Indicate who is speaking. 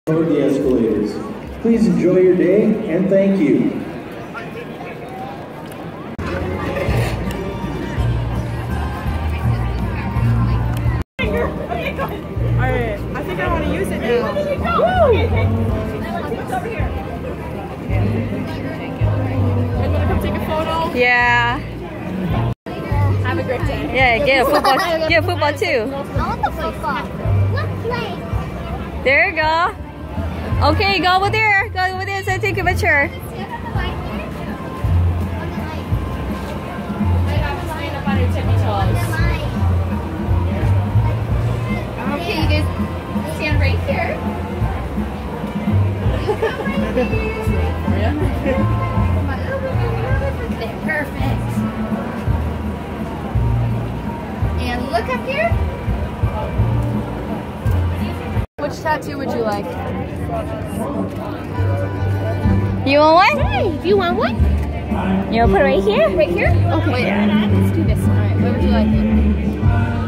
Speaker 1: Over the escalators. Please enjoy your day and thank you.
Speaker 2: Alright, I think I want to use it now. Woo! You want to come take a photo?
Speaker 3: Yeah.
Speaker 2: Have a great day.
Speaker 3: Yeah, get a football. Get a football too.
Speaker 4: I want the football. Let's play.
Speaker 3: There you go. Okay, go over there. Go over there so take a picture.
Speaker 4: Okay, you guys stand right here. There, perfect. And look up here.
Speaker 2: Which tattoo would you like?
Speaker 3: You want one?
Speaker 4: Hey, do you want one?
Speaker 3: You want to put it right here?
Speaker 4: Right here? Okay.
Speaker 2: Wait, let's do this. Alright, where would you like it?